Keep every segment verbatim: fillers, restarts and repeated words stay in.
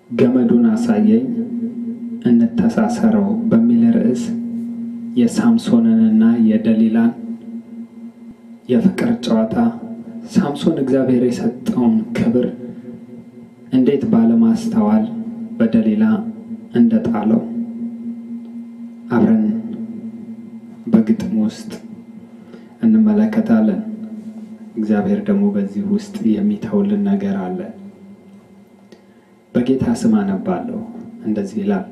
ገመዱን አሳየኝ እንተሳሰረው በሚል ርዕስ የሳምሶንንና የደሊላን የፍቅር ጨዋታ ሳምሶን እግዚአብሔር የሰጠውን ክብር እንዴት ባለማስተዋል በደሊላ እንደጣለው አብረን በግጥም ውስጥ እንመለከታለን። እግዚአብሔር ደግሞ በዚህ ውስጥ የሚተውልን ነገር አለ። በጌታ ስም አነባለሁ። እንደዚህ ይላል።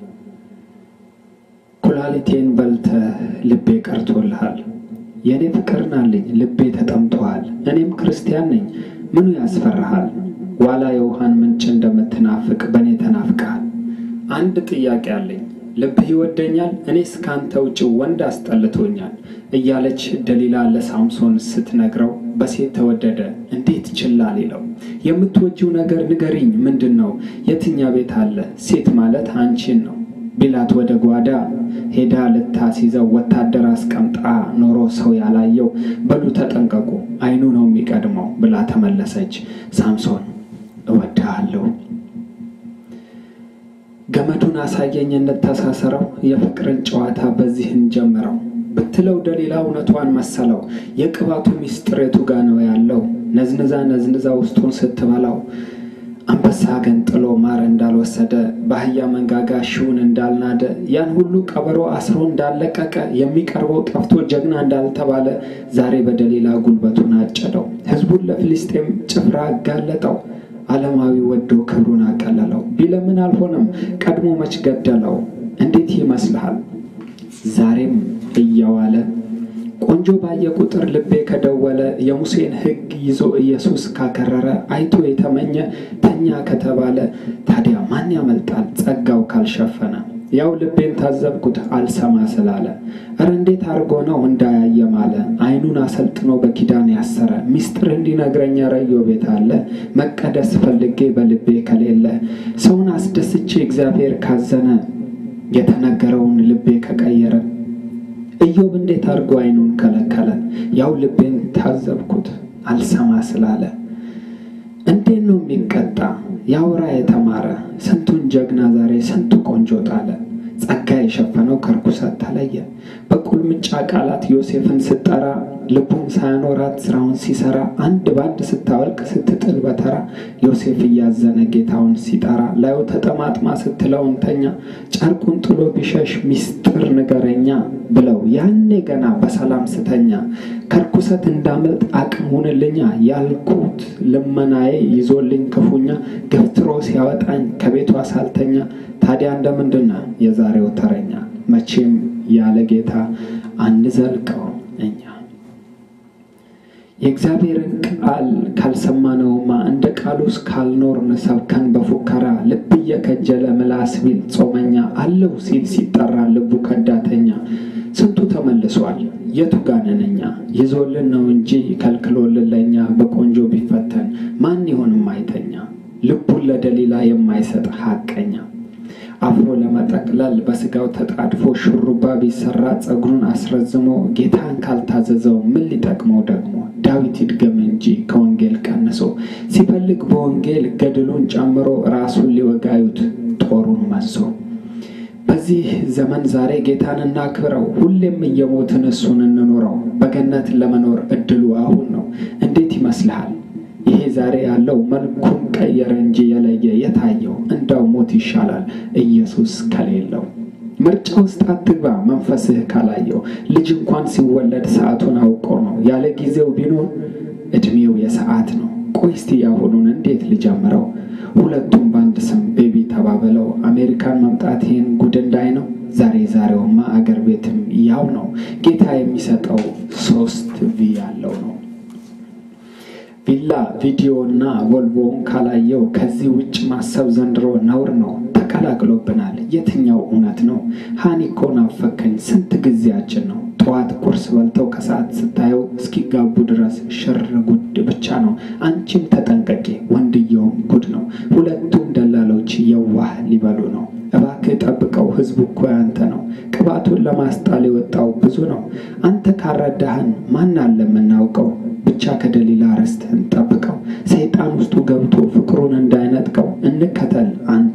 ኩላሊቴን በልተ ልቤ ቀርቶልሃል። የኔ ፍቅር ናልኝ ልቤ ተጠምቷል። እኔም ክርስቲያን ነኝ ምኑ ያስፈራሃል? ዋላ የውሃን ምንጭ እንደምትናፍቅ በኔ ተናፍቀሃል። አንድ ጥያቄ አለኝ ልብህ ይወደኛል እኔስ ካንተ ውጭ ወንድ አስጠልቶኛል እያለች ደሊላ ለሳምሶን ስትነግረው በሴት ተወደደ እንዴት ይችላል ይለው። የምትወጂው ነገር ንገሪኝ ምንድነው? የትኛ ቤት አለ? ሴት ማለት አንቺን ነው ቢላት ወደ ጓዳ ሄዳ ልታስይዘው ወታደር አስቀምጣ ኖሮ ሰው ያላየው በሉ ተጠንቀቁ አይኑ ነው የሚቀድመው ብላ ተመለሰች። ሳምሶን እወድሃለሁ ገመዱን አሳየኝ እንተሳሰረው የፍቅርን ጨዋታ በዚህ እንጀምረው ብትለው ደሊላ እውነቷን መሰለው። የቅባቱ ሚስጥር የቱ ጋር ነው ያለው? ነዝንዛ ነዝንዛ ውስጡን ስትበላው አንበሳ ገንጥሎ ማር እንዳልወሰደ በአህያ መንጋጋ ሺውን እንዳልናደ ያን ሁሉ ቀበሮ አስሮ እንዳለቀቀ የሚቀርበው ጠፍቶ ጀግና እንዳልተባለ ዛሬ በደሊላ ጉልበቱን አጨደው። ህዝቡን ለፍልስጤም ጭፍራ አጋለጠው። ዓለማዊ ወዶ ክብሩን አቀለለው። ቢለምን አልሆነም ቀድሞ መች ገደለው? እንዴት ይመስልሃል? ዛሬም እያዋለ ቆንጆ ባየ ቁጥር ልቤ ከደወለ የሙሴን ሕግ ይዞ ኢየሱስ ካከረረ አይቶ የተመኘ ተኛ ከተባለ ታዲያ ማን ያመልጣል ጸጋው ካልሸፈነ? ያው ልቤን ታዘብኩት አልሰማ ስላለ አረ እንዴት አርጎ ነው እንዳያየ ማለ አይኑን አሰልጥኖ በኪዳን ያሰረ ሚስጥር እንዲነግረኝ ረዮ ቤት አለ መቀደስ ፈልጌ በልቤ ከሌለ ሰውን አስደስቼ እግዚአብሔር ካዘነ የተነገረውን ልቤ ከቀየረ ኢዮብ እንዴት አርጎ አይኑን ከለከለ ያው ልቤን ታዘብኩት አልሰማ ስላለ እንዴት ነው የሚቀጣ ያውራ የተማረ ስንቱን ጀግና ዛሬ ስንቱ ቆንጆ ጣለ ጸጋ የሸፈነው ከርኩሰት ተለየ በቁልምጫ ቃላት ዮሴፍን ስትጠራ ልቡን ሳያኖራት ስራውን ሲሰራ አንድ ባንድ ስታወልቅ ስትጥል በተራ ዮሴፍ ያዘነ ጌታውን ሲጠራ ላዩ ተጠማጥማ ስትለውን ተኛ ጨርቁን ጥሎ ቢሸሽ ሚስጥር ንገረኛ ብለው ያኔ ገና በሰላም ስተኛ ከርኩሰት እንዳመልጥ አቅሙንልኛ ያልኩት ልመናዬ ይዞልኝ ክፉኛ ገፍትሮ ሲያወጣኝ ከቤቱ አሳልተኛ ታዲያ እንደምንድና የዛሬው ተረኛ መቼም ያለ ጌታ አንዘልቀው እኛ የእግዚአብሔርን ቃል ካልሰማነውማ እንደ ቃሉስ ካልኖርን ሰብከን በፉከራ ልብ የከጀለ ምላስ ቢል ጾመኛ አለው ሲል ሲጠራ ልቡ ከዳተኛ ስንቱ ተመልሷል የቱ ጋነነኛ ይዞልን ነው እንጂ ከልክሎልን ለኛ በቆንጆ ቢፈተን ማን ይሆንም አይተኛ ልቡን ለደሊላ የማይሰጥ ሐቀኛ አፍሮ ለመጠቅለል በስጋው ተጣድፎ ሹሩባ ቢሰራ ጸጉሩን አስረዝሞ ጌታን ካልታዘዘው ምን ሊጠቅመው ደግሞ ዳዊት ይድገም እንጂ ከወንጌል ቀንሶ ሲፈልግ በወንጌል ገድሉን ጨምሮ ራሱን ሊወጋዩት ጦሩን መሶ በዚህ ዘመን ዛሬ ጌታን እናክብረው ሁሌም እየሞትን እሱን እንኖረው በገነት ለመኖር እድሉ አሁን ነው እንዴት ይመስልሃል? ይሄ ዛሬ ያለው መልኩን ቀየረ እንጂ የለየ የታየው እንዳው ሞት ይሻላል ኢየሱስ ከሌለው ምርጫ ውስጥ አትግባ መንፈስህ ካላየው ልጅ እንኳን ሲወለድ ሰዓቱን አውቆ ነው ያለ ጊዜው ቢኖር እድሜው የሰዓት ነው ቆይ እስቲ ያሁኑን እንዴት ልጀምረው ሁለቱም ባንድ ስም ቤቢ ተባበለው አሜሪካን መምጣት ይሄን ጉድ እንዳይ ነው ዛሬ ዛሬውማ አገር ቤትም ያው ነው ጌታ የሚሰጠው ሶስት ቪ ያለው ነው ቪላ ቪዲዮና ቮልቮን ካላየው ከዚህ ውጭ ማሰብ ዘንድሮ ነውር ነው ተቀላቅሎብናል የትኛው እውነት ነው ሃኒኮ ናፈከኝ ስንት ጊዜያችን ነው ጧት ቁርስ በልተው ከሰዓት ስታየው እስኪጋቡ ድረስ ሽር ጉድ ብቻ ነው አንቺም ተጠንቀቂ ወንድየው ጉድ ነው ሁለቱም ደላሎች የዋህ ሊበሉ ነው እባክህ ጠብቀው ህዝቡ እኮ ያንተ ነው ቅባቱን ለማስጣል የወጣው ብዙ ነው አንተ ካረዳህን ማን አለ ምናውቀው ብቻ ከደሊላ ርስትህን ጠብቀው ሰይጣን ውስጡ ገብቶ ፍቅሩን እንዳይነጥቀው እንከተል አንተን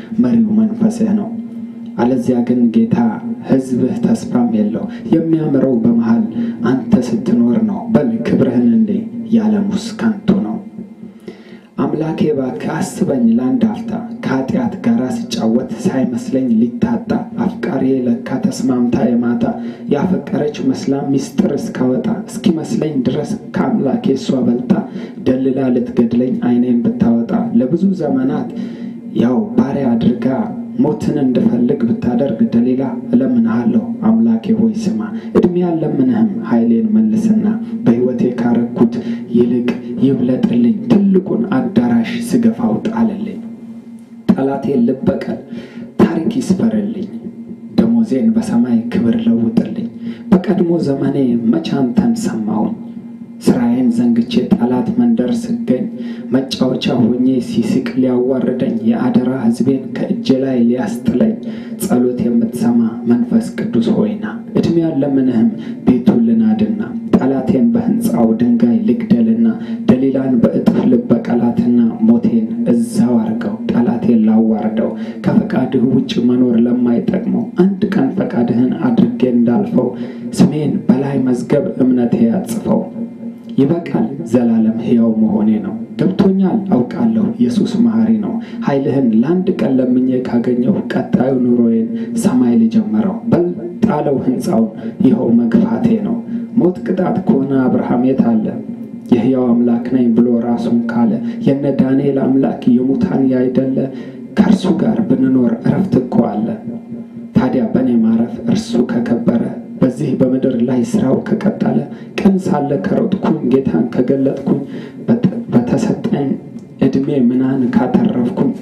መሪው መንፈስህ ነው። አለዚያ ግን ጌታ ሕዝብህ ተስፋም የለው የሚያምረው በመሃል አንተ ስትኖር ነው። በል ክብርህን እንዴ ያለሙስ ከንቱ ነው። አምላኬ እባክህ አስበኝ ለአንድ አፍታ ከኃጢአት ጋር ሲጫወት ሳይመስለኝ ሊታጣ አፍቃሪ ለካ ተስማምታ የማታ ያፈቀረች መስላ ሚስጥር እስካወጣ እስኪመስለኝ ድረስ ከአምላኬ እሷ በልጣ ደልላ ልትገድለኝ አይኔን ብታወጣ ለብዙ ዘመናት ያው ባሪያ አድርጋ ሞትን እንድፈልግ ብታደርግ ደሊላ እለምንሃለሁ አምላኬ ሆይ ስማ። እድሜ ያለምንህም ኃይሌን መልስና በሕይወቴ ካረኩት ይልቅ ይብለጥልኝ ትልቁን አዳራሽ ስገፋው ጣልልኝ። ጠላቴን ልበቀል ታሪክ ይስፈርልኝ ደሞዜን በሰማይ ክብር ለውጥልኝ። በቀድሞ ዘመኔ መች አንተን ሰማሁኝ ስራዬን ዘንግቼ ጠላት መንደር ስገኝ መጫወቻ ሆኜ ሲስቅ ሊያዋርደኝ የአደራ ሕዝቤን ከእጄ ላይ ሊያስጥለኝ ጸሎት የምትሰማ መንፈስ ቅዱስ ሆይና እድሜ ያለምንህም ቤቱን ልናድና ጠላቴን በህንፃው ድንጋይ ልግደልና ደሊላን በእጥፍ ልበቀላትና ሞቴን እዛው አርገው ጠላቴን ላዋርደው ከፈቃድህ ውጭ መኖር ለማይጠቅመው አንድ ቀን ፈቃድህን አድርጌ እንዳልፈው ስሜን በላይ መዝገብ እምነቴ ያጽፈው። ይበቃል ዘላለም ሕያው መሆኔ ነው። ገብቶኛል አውቃለሁ ኢየሱስ መሐሪ ነው። ኃይልህን ለአንድ ቀን ለምኜ ካገኘው ቀጣዩ ኑሮዬን ሰማይ ልጀምረው። በልጣለው ህንፃው ይኸው መግፋቴ ነው። ሞት ቅጣት ከሆነ አብርሃም የት አለ? የሕያው አምላክ ነኝ ብሎ ራሱን ካለ የነ ዳንኤል አምላክ የሙታን ያይደለ ከእርሱ ጋር ብንኖር እረፍት እኮ አለ። ታዲያ በኔ ማረፍ እርሱ ከከበረ በዚህ በምድር ላይ ስራው ከቀጠለ ቀን ሳለ ከሮጥኩኝ ጌታን ከገለጥኩኝ በተሰጠኝ እድሜ ምናን ካተረፍኩኝ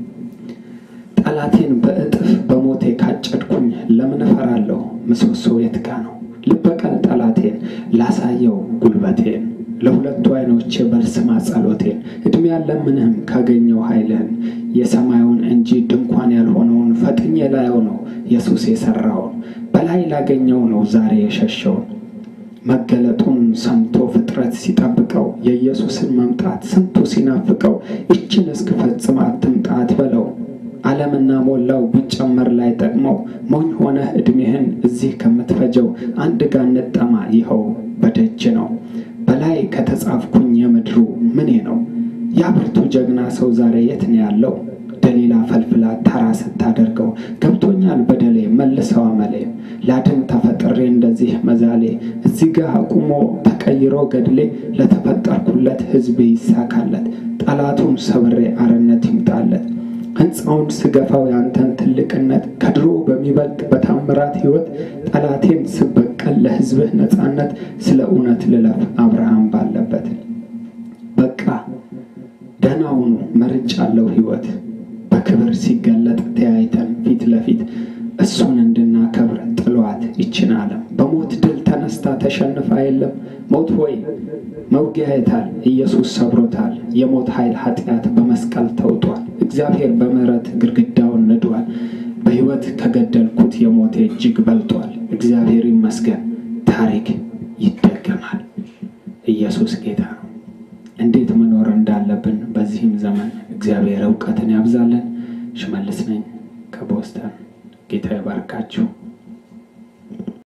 ጠላቴን በእጥፍ በሞቴ ካጨድኩኝ ለምን እፈራለሁ? ምሰሶ የት ጋ ነው? ልበቀል ጠላቴን ላሳየው ጉልበቴን ለሁለቱ አይኖቼ በልስማ ጸሎቴን እድሜ ያለምንህም ካገኘው ኃይልህን የሰማዩን እንጂ ድንኳን ያልሆነውን ፈጥኜ ላየው ነው ኢየሱስ የሰራውን በላይ ላገኘው ነው ዛሬ የሸሸውን መገለጡን ሰምቶ ፍጥረት ሲጠብቀው የኢየሱስን መምጣት ስንቱ ሲናፍቀው እችን እስክፈጽም አትምጣ አትበለው ዓለምና ሞላው ቢጨመር ላይ ጠቅመው ሞኝ ሆነህ እድሜህን እዚህ ከምትፈጀው አንድ ጋር ነጠማ ይኸው በደጅ ነው። በላይ ከተጻፍኩኝ የምድሩ ምኔ ነው? ያብርቱ ጀግና ሰው ዛሬ የት ነው ያለው? ደሊላ ፈልፍላ ተራ ስታደርገው ገብቶኛል በደሌ መልሰው አመሌ ላድን ተፈጥሬ እንደዚህ መዛሌ እዚህ ጋር አቁሞ ተቀይሮ ገድሌ ለተፈጠርኩለት ሕዝቤ ይሳካለት ጠላቱን ሰብሬ አርነት ይምጣለት። ህንፃውን ስገፋው ያንተን ትልቅነት ከድሮ በሚበልጥ በታምራት ሕይወት ጠላቴን ስበቀል ለሕዝብህ ነፃነት ስለ እውነት ልለፍ አብርሃም ባለበት። በቃ ደህናውን መርጫለሁ ሕይወት በክብር ሲገለጥ ተያይተን ፊት ለፊት እሱን እንድናከብር ጥሏት ይችን ዓለም በሞት ድል ተነስታ ተሸንፋ የለም። ሞት ሆይ መውጊያ የታል? ኢየሱስ ሰብሮታል። የሞት ኃይል ኃጢአት በመስቀል ተውጧል። እግዚአብሔር በምሕረት ግድግዳውን ንዷል። በሕይወት ከገደልኩት የሞቴ እጅግ በልጧል። እግዚአብሔር ይመስገን ታሪክ ይደገማል። ኢየሱስ ጌታ ነው። እንዴት መኖር እንዳለብን በዚህም ዘመን እግዚአብሔር ዕውቀትን ያብዛልን። ሽመልስ ነኝ ከቦስተን። ጌታ ይባርካችሁ።